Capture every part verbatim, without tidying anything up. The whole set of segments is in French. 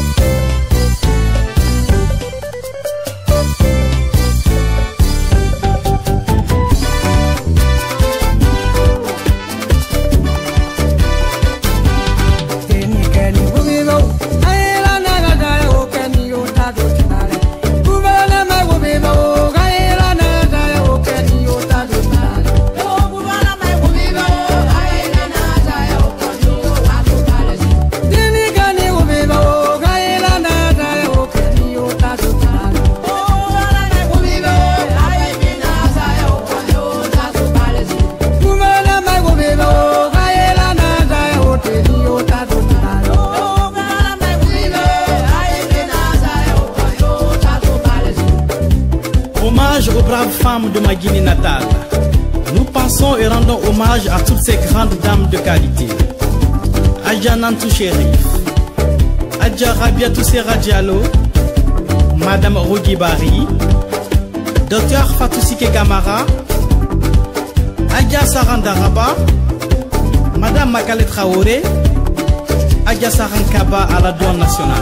Aux braves femmes de ma Guinée natale, nous pensons et rendons hommage à toutes ces grandes dames de qualité. Adja Nantou Chérif, Adja Rabiatou Sera Diallo, Madame Rogi Bari, Docteur Fatou Sike Kamara, Adja Sarandaraba, Madame Makale Traoré, Adja Sarankaba à la douane nationale.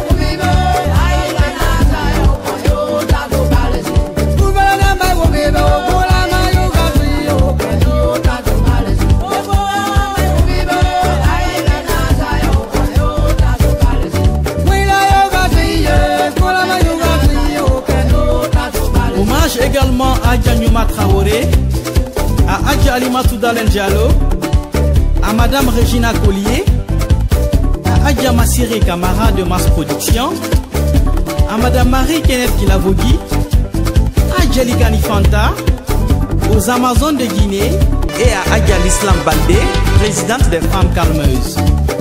Hommage également à Adja Nyouma Traoré, à Adja Alimatou Dalen Diallo, à Madame Regina Collier, à Adja Massiri Kamara de Mass Production, à Madame Marie-Kenneth Kilavogui, à Adja Likani Fanta, aux Amazones de Guinée et à Adja L'Islam Baldé, présidente des femmes calmeuses.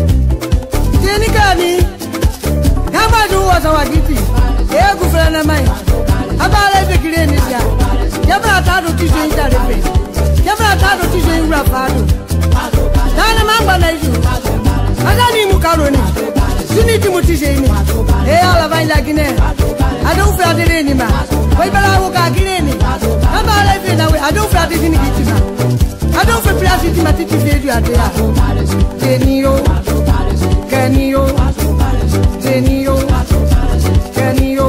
Abale be kire ni ja. Yabra ta do ti je ita repe. Yabra ta do ti je ura fado. Dana mamba na ju. Ada ni mu karoni. Suni ti mu ti je ni. E ala ba ila Guinée. Ada u fra de ni ma. Wai bala wo ka Guinée ni. Abale be na we ada u fra de ni ki ti ma. Ada u fra place ti ma ti ti fe du ade ya. Tenio. Kenio. Tenio. Kenio.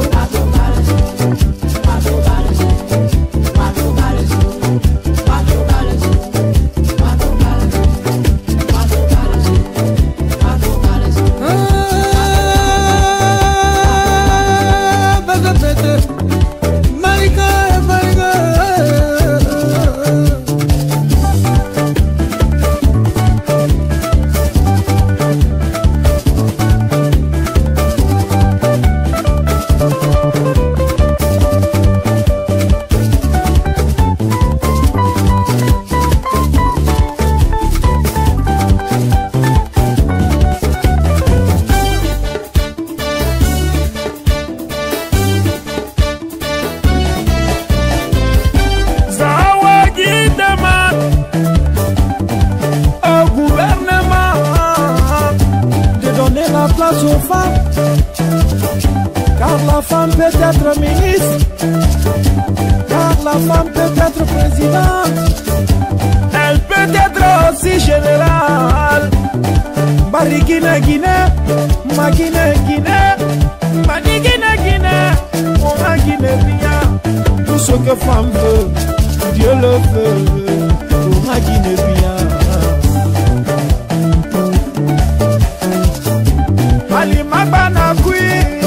Aux femmes, car la femme peut être ministre, car la femme peut être présidente, elle peut être aussi générale. Bari Guinée, Guinée, ma Guinée, Guinée, ma Guinée, Guinée, mon Guinée bien. Tout ce que femme veut, Dieu le veut, pour ma Guinée bien. Ali mabana kui,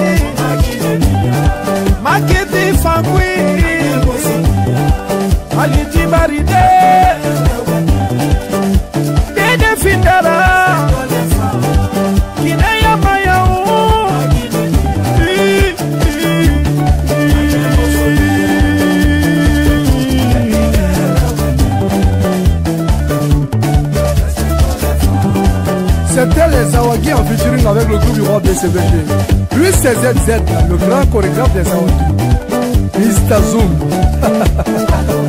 maketi fangui, ali tibaride, dede findara, kineya mayau. C'était les Zawagi en featuring avec le groupe du roi B C B G. Lui c'est Z Z, le grand chorégraphe des Zawagi. Mister Zoom.